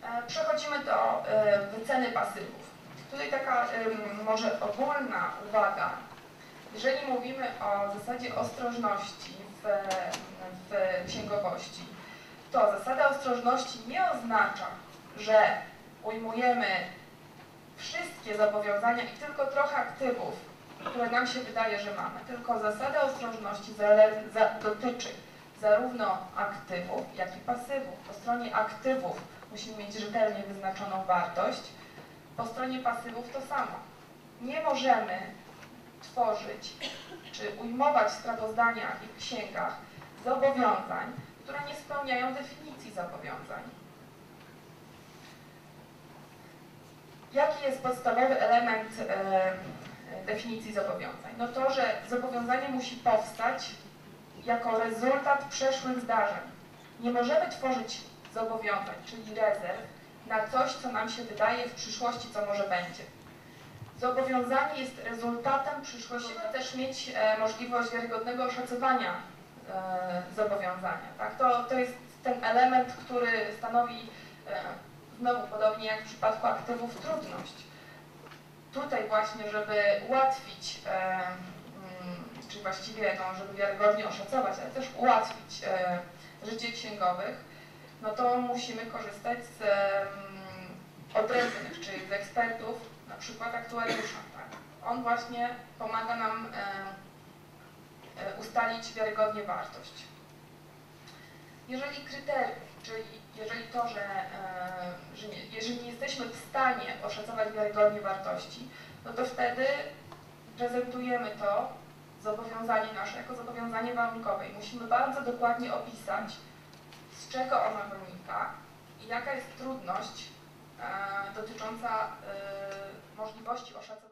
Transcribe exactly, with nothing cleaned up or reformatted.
Przechodzimy do wyceny pasywów. Tutaj taka może ogólna uwaga. Jeżeli mówimy o zasadzie ostrożności w, w księgowości, to zasada ostrożności nie oznacza, że ujmujemy wszystkie zobowiązania i tylko trochę aktywów, które nam się wydaje, że mamy. Tylko zasada ostrożności za, za, dotyczy zarówno aktywów, jak i pasywów. Po stronie aktywów musimy mieć rzetelnie wyznaczoną wartość, po stronie pasywów to samo. Nie możemy tworzyć czy ujmować w sprawozdaniach i w księgach zobowiązań, które nie spełniają definicji zobowiązań. Jaki jest podstawowy element e, definicji zobowiązań? No to, że zobowiązanie musi powstać jako rezultat przeszłych zdarzeń. Nie możemy tworzyć zobowiązań, czyli rezerw, na coś, co nam się wydaje w przyszłości, co może będzie. Zobowiązanie jest rezultatem przyszłości. Musimy też mieć e, możliwość wiarygodnego oszacowania e, zobowiązania. Tak? To, to jest ten element, który stanowi e, znowu, podobnie jak w przypadku aktywów, trudność. Tutaj właśnie, żeby ułatwić, e, mm, czy właściwie, no, żeby wiarygodnie oszacować, ale też ułatwić e, życie księgowych, no to musimy korzystać z e, odrębnych, czyli z ekspertów, na przykład aktuariusza. Tak? On właśnie pomaga nam e, e, ustalić wiarygodnie wartość. Jeżeli kryterium, czyli jeżeli to, że, e, że nie, jeżeli nie jesteśmy w stanie oszacować wiarygodnie wartości, no to wtedy prezentujemy to zobowiązanie nasze jako zobowiązanie warunkowe. I musimy bardzo dokładnie opisać, z czego ono wynika i jaka jest trudność e, dotycząca e, możliwości oszacowania.